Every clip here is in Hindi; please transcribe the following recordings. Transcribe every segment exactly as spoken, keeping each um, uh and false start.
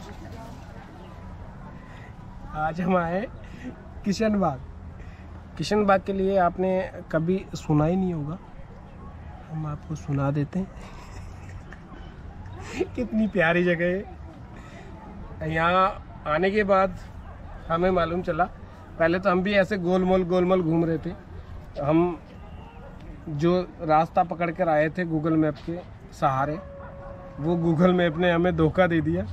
आज हम आए किशन बाग। किशन बाग के लिए आपने कभी सुना ही नहीं होगा, हम आपको सुना देते हैं। कितनी प्यारी जगह है। यहाँ आने के बाद हमें मालूम चला, पहले तो हम भी ऐसे गोलमोल गोलमोल घूम रहे थे। हम जो रास्ता पकड़ कर आए थे गूगल मैप के सहारे, वो गूगल मैप ने हमें धोखा दे दिया।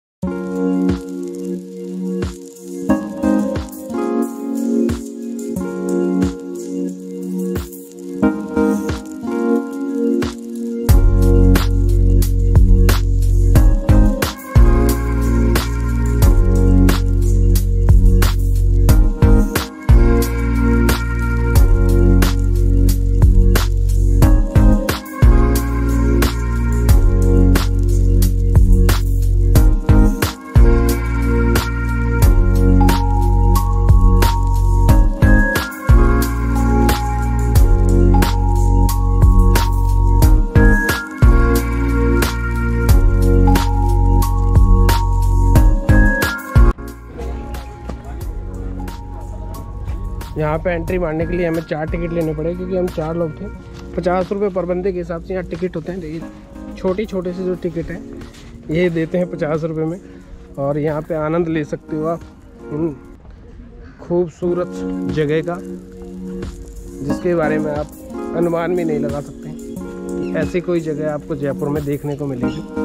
यहाँ पे एंट्री मारने के लिए हमें चार टिकट लेने पड़े, क्योंकि हम चार लोग थे। पचास रुपये पर बंदे के हिसाब से यहाँ टिकट होते हैं। देखिए छोटी छोटे से जो टिकट है ये देते हैं पचास रुपये में, और यहाँ पे आनंद ले सकते हो आप खूबसूरत जगह का, जिसके बारे में आप अनुमान भी नहीं लगा सकते। ऐसी कोई जगह आपको जयपुर में देखने को मिलेगी।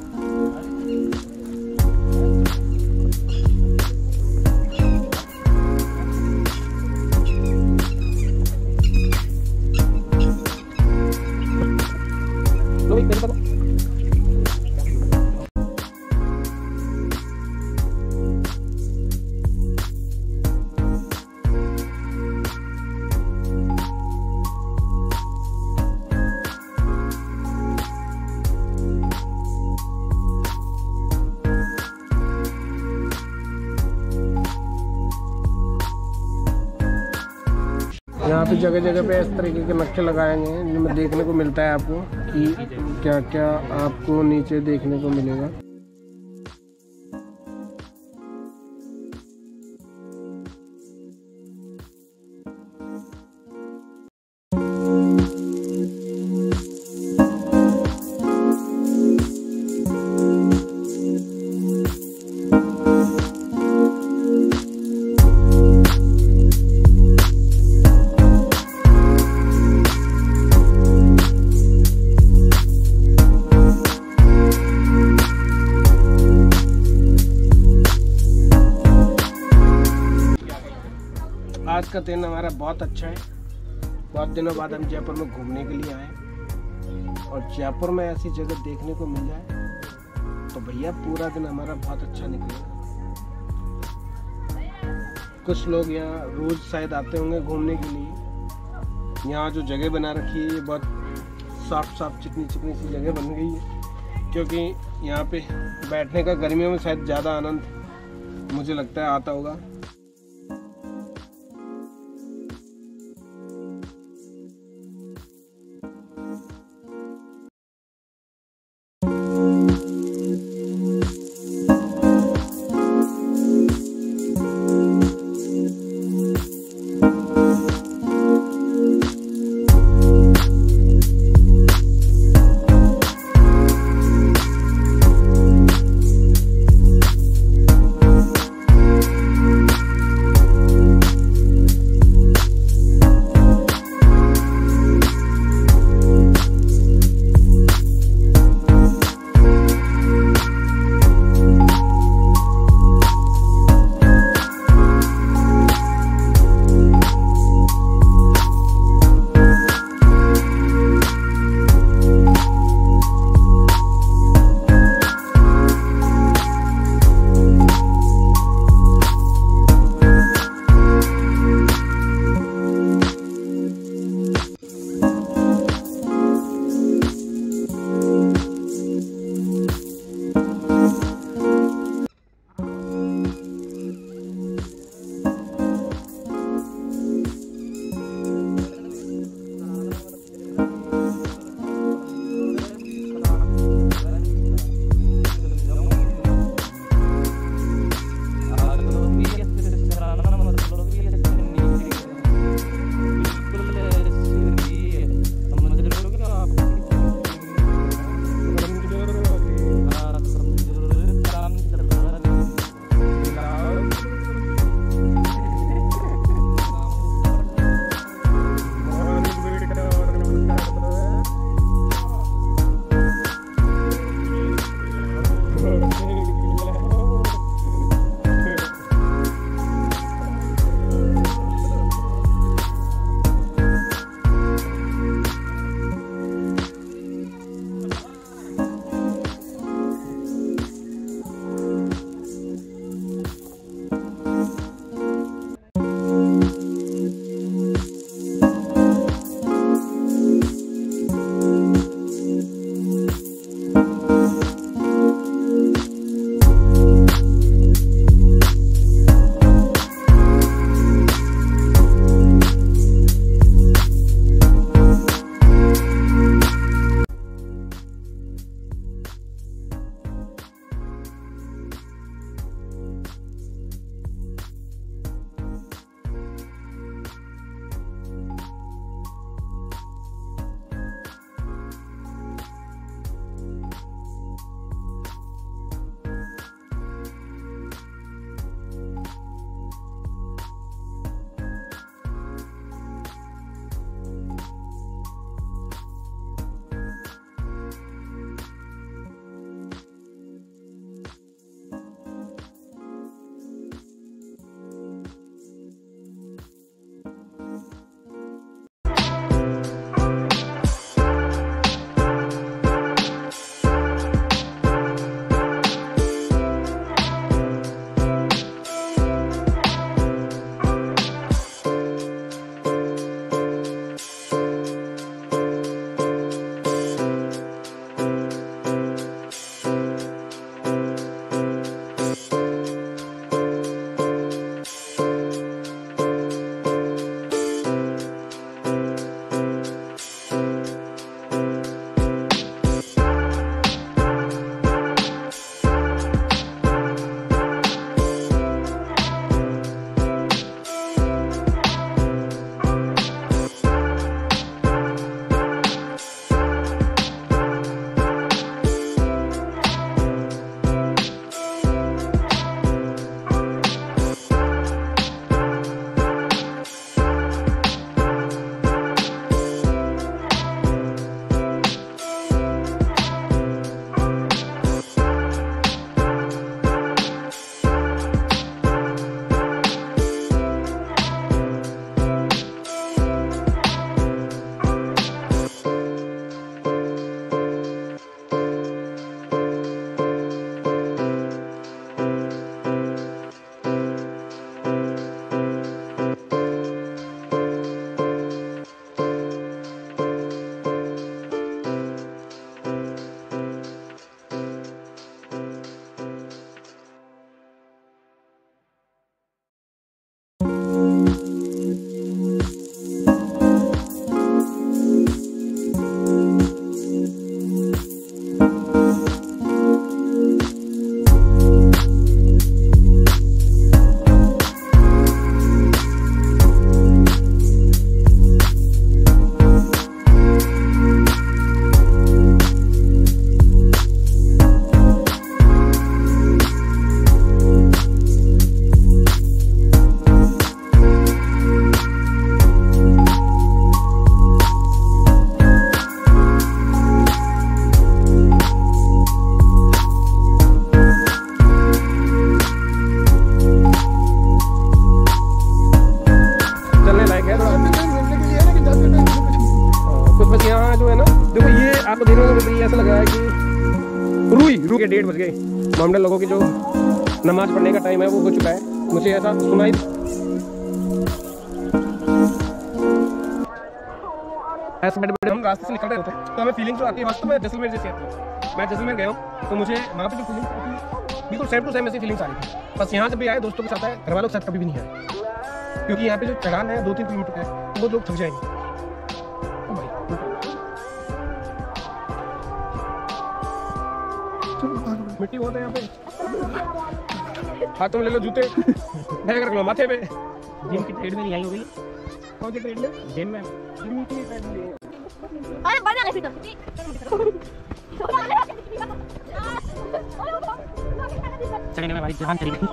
यहाँ पे जगह जगह पे इस तरीके के नक्शे लगाए गए हैं, जिनमें देखने को मिलता है आपको कि क्या क्या आपको नीचे देखने को मिलेगा। आज का दिन हमारा बहुत अच्छा है। बहुत दिनों बाद हम जयपुर में घूमने के लिए आए, और जयपुर में ऐसी जगह देखने को मिल जाए तो भैया पूरा दिन हमारा बहुत अच्छा निकलेगा। कुछ लोग यहाँ रोज शायद आते होंगे घूमने के लिए। यहाँ जो जगह बना रखी है ये बहुत साफ साफ चिकनी चिकनी सी जगह बन गई है, क्योंकि यहाँ पे बैठने का गर्मियों में शायद ज़्यादा आनंद मुझे लगता है आता होगा। डेढ़ बज गए। मोहम्मदन लोगों की जो नमाज पढ़ने का टाइम है वो हो चुका है। मुझे ऐसा सुनाई ऐसे बैठे बैठे हम रास्ते से निकल रहे होते तो हमें फीलिंग जो आती है वास्तव में जैसलमेर जैसी आती है। मैं जैसलमेर गया हूँ तो मुझे वहाँ पे जो फीलिंग आती है बिल्कुल सेम टू सेम ऐसी फीलिंग्स आ रही थी। बस यहाँ जब भी आए दोस्तों के साथ आए, घर वालों के साथ कभी भी नहीं आए, क्योंकि यहाँ पे जो चढ़ान है दो तीन किलोमीटर का है तो वो लोग थक जाएंगे। मिट्टी बहुत है यहाँ पे, हाथों में ले लो जूते, बैग रख लो माथे पे। जिम की ट्रेड में नहीं आई हो गई? कौन सी ट्रेड में? जिम में। जिम की ट्रेड में। अरे बढ़िया है फिर चढ़ने में हमारी जान चली गई।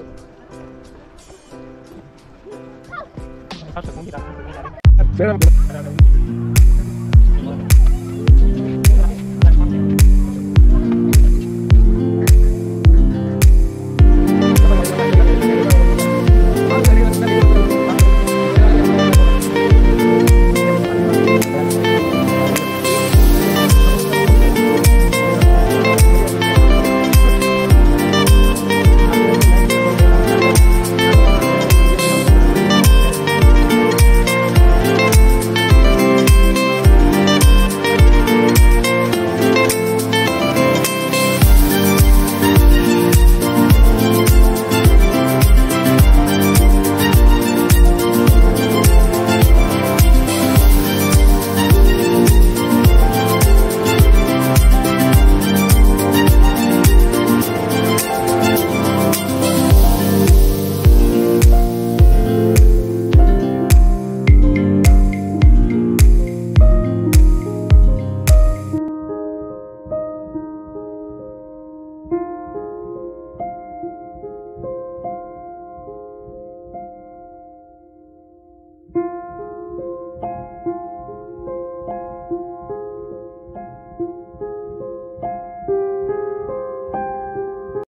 मेरा